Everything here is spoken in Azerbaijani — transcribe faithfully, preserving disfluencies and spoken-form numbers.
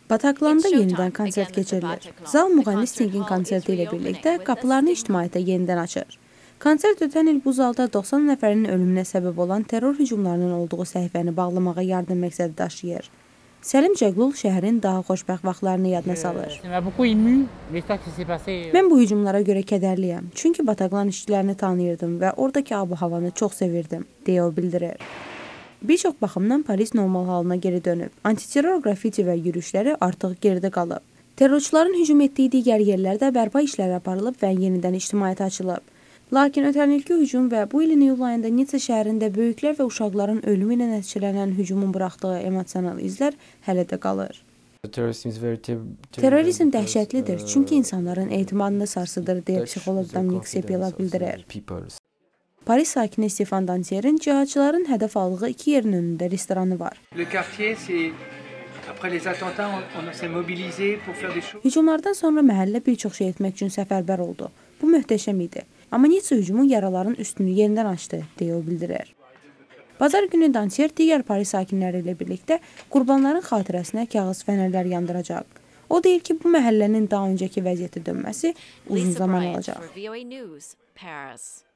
Bataqlanda yenidən konsert keçirilir. Zal Muğanni Stingin konserti ilə birlikdə qapılarını ictimaiyyətə yenidən açır. Konsert ötən il bu zalda doxsan nəfərin ölümünə səbəb olan terror hücumlarının olduğu səhifəni bağlamağa yardım məqsədi daşıyır. Səlim Cəqlul şəhərin daha xoşbəxt vaxtlarını yadına salır. Mən bu hücumlara görə kədərliyəm, çünki Bataqlan işçilərini tanıyırdım və oradakı ab-havanı çox sevirdim, deyə o bildirir. Bir çox baxımdan Paris normal halına geri dönüb. Antiterror qrafiti və yürüyüşləri artıq geridə qalıb. Terrorçuların hücum etdiyi digər yerlərdə bərpa işləri aparılıb və yenidən ictimaiyyətə açılıb. Lakin ötən ilki hücum və bu ilin iyul ayında Nitsa şəhərində böyüklər və uşaqların ölümü ilə nəticələnən hücumun buraxdığı emosional izlər hələ də qalır. Terrorizm dəhşətlidir, çünki insanların etimadını sarsıdır, deyə psixoloq Dominik Sepila bildirir. Paris sakini Stefan Dantier'in cihatçıların hədəf aldığı iki yerin önündə restoranı var. Hücumlardan sonra məhəllə bir çox şey etmək üçün səfərbər oldu. Bu möhtəşəm idi. Amma Nitsa hücumu yaraların üstünü yenidən açdı, deyə o bildirir. Bazar günü Dantier digər Paris sakinləri ilə birlikdə qurbanların xatirəsinə kağız fənərlər yandıracaq. O deyir ki, bu məhəllənin daha öncəki vəziyyətə dönməsi uzun zaman alacaq.